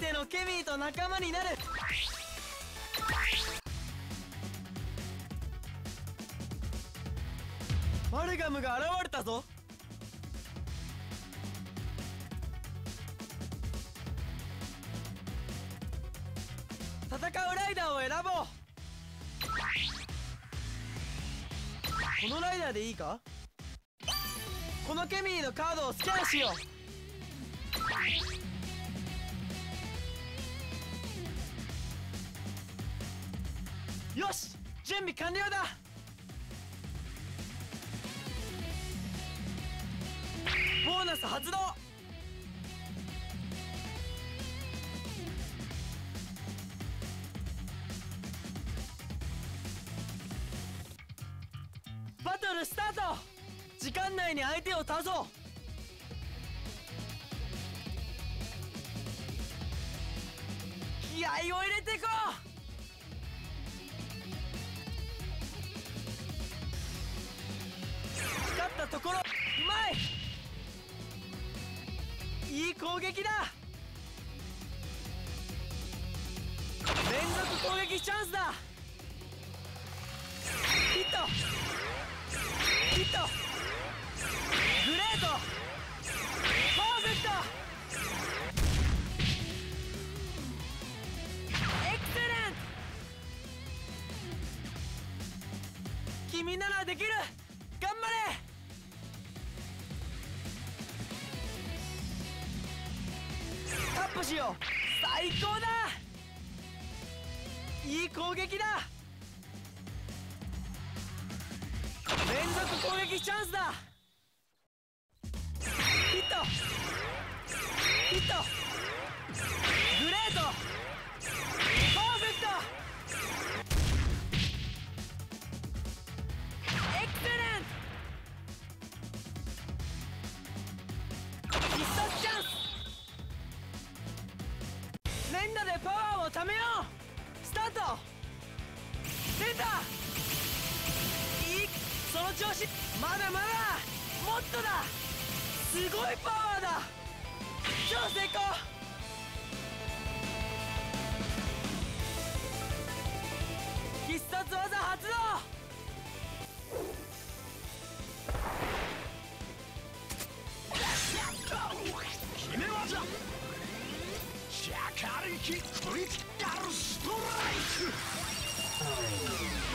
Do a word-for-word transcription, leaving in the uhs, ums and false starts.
てのケミーと仲間になる。マルガムが現れたぞ。戦うライダーを選ぼう。このライダーでいいか。このケミーのカードをスキャンしよう。よし、準備完了だ。ボーナス発動。バトルスタート。時間内に相手を倒そう。気合を入れていこう。光ったところ、うまい。いい攻撃だ。連続攻撃チャンスだ。ヒットヒット、グレート、パーフェクト、エクセレント。君ならできる。頑張れ。タップしよう。最高だ。いい攻撃だ。連続攻撃チャンスだ。ヒットヒット、グレート、パーフェクト、エクセレント。必殺チャンス。連打でパワーをためよう。スタート。出た。いい、その調子。まだまだもっとだ。すごいパワーだ。超成功。必殺技発動。 決め技シャカリキクリティカルストライク。